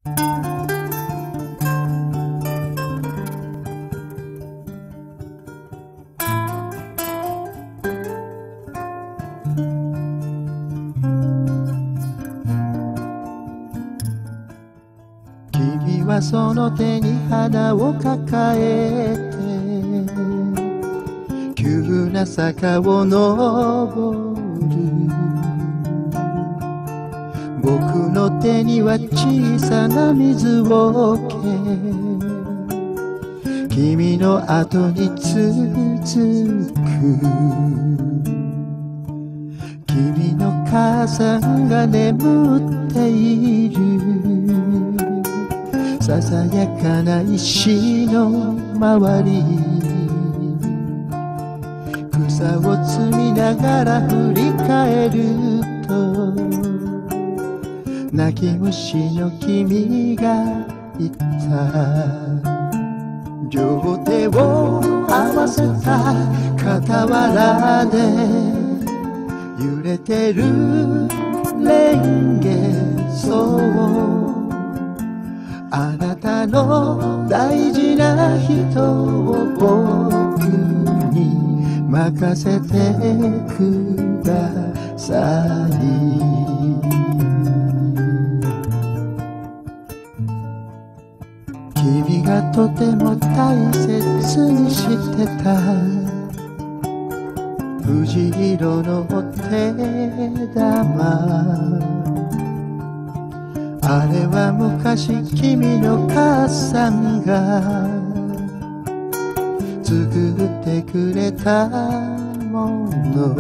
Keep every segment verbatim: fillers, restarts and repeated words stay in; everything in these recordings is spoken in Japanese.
君はその手に花を抱えて急な坂を登る。僕の手には小さな水をけ、君の後に続く。君の母さんが眠っている。ささやかな石の周り、草を摘みながら振り返ると、泣き虫の君が言った。両手を合わせた傍らで揺れてるレンゲソウ、あなたの大事な人を僕に任せてください。君がとても大切にしてた藤色の手玉、あれは昔君の母さんが作ってくれたもの。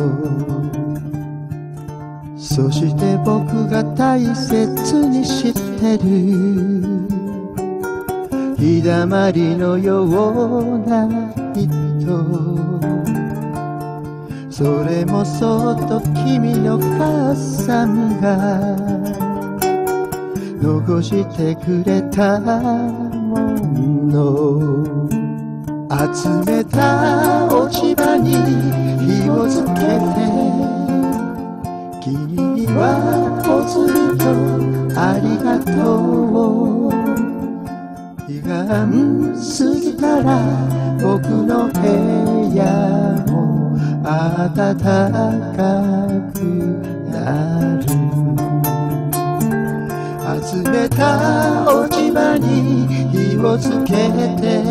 そして僕が大切にしてる日だまりのような人、それもそっと君の母さんが残してくれたもの。集めた落ち葉に火をつけて、君にはぽつりとありがとう。日が過ぎたら僕の部屋も暖かくなる。集めた落ち葉に火をつけて、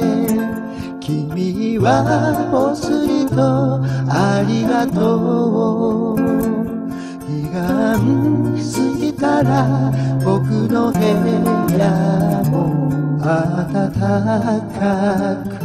君はぽつりとありがとう。日が過ぎたら僕の部屋も暖かく